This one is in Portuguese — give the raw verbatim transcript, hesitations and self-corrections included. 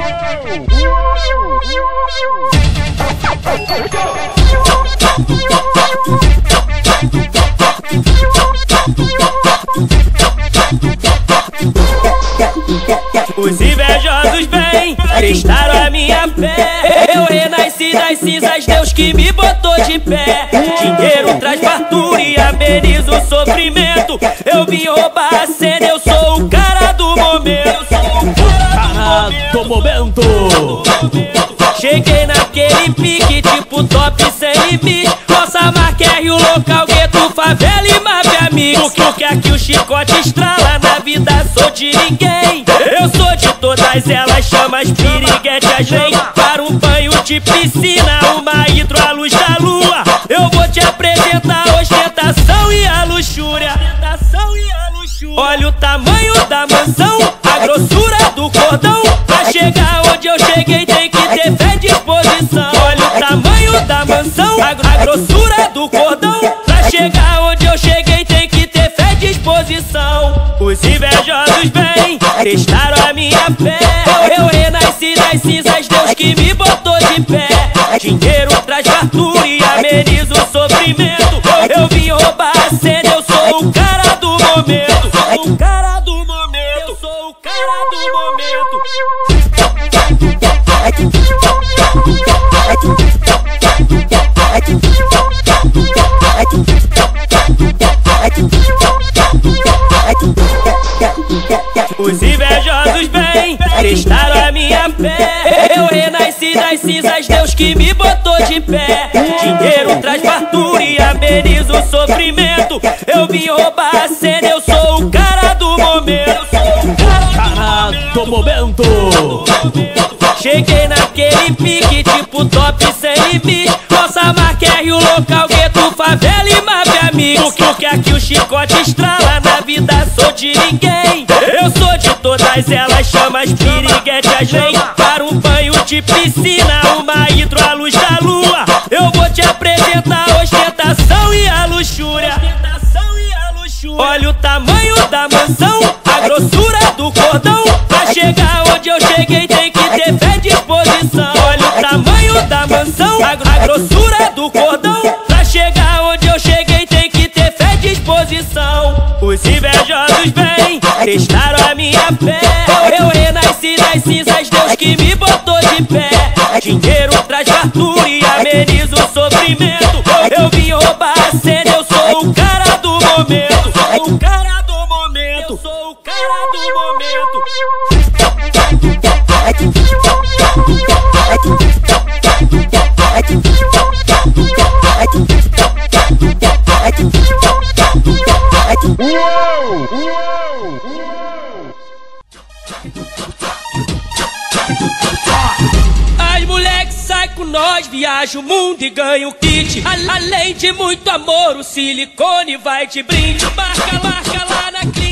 Os invejosos vêm, testaram a minha fé. Eu renasci das cinzas, Deus que me botou de pé. Dinheiro traz fartura e ameniza o sofrimento. Eu vim roubar a cena, eu sou o cara do momento. Cara do momento. Cheguei naquele pique, tipo top sem limite. Nossa marca é Rio Local, gueto, favela e máfia mix. Porque aqui o chicote estrala, na vida sou de ninguém. Eu sou de todas elas, chama as piriguetes, vem para um banho de piscina, uma hidro à luz da lua. Eu vou te apresentar a ostentação e a luxúria. Olha o tamanho da mansão, a grossura do cordão. Pra chegar onde eu cheguei tem que ter fé e disposição. Olha o tamanho da mansão, a, a grossura do cordão. Pra chegar onde eu cheguei tem que ter fé e disposição. Os invejosos vêm, testaram a minha fé. Eu, eu renasci das cinzas, Deus que me botou de pé. Dinheiro traz fartura e ameniza o sofrimento. Eu vim roubar a cena, eu sou o cara do momento. O cara do momento, eu sou o cara do momento. Os invejosos vêm, testaram a minha fé. Eu renasci das cinzas, Deus que me botou de pé. Dinheiro traz fartura e ameniza o sofrimento. Eu vim roubar a cena, eu sou o cara do momento. Cara do momento. Cheguei naquele pique, tipo top sem limite. Nossa marca é Rio Local, gueto, favela e máfia mix. Porque aqui o chicote estrala, na vida sou de ninguém. Eu sou de todas elas, chama as piriguetes, vem para um banho de piscina, uma hidro à luz da lua. Eu vou te apresentar a ostentação e a luxúria. Olha o tamanho da mansão, a grossura do cordão. Pra chegar onde eu cheguei tem que ter fé e disposição. Olha o tamanho da mansão, a, a grossura do cordão. Pra chegar onde eu cheguei tem que ter fé e disposição. Os invejosos vêm, testaram a minha fé. Eu, eu renasci das cinzas, Deus que me botou de pé. Dinheiro traz fartura e ameniza o sofrimento. Eu vim roubar a cena, eu sou o cara do momento. O cara do momento, eu sou o cara do momento. As moleques saem com nós, viaja o mundo e ganha o kit. Além de muito amor, o silicone vai de brinde. Marca, marca lá na clínica.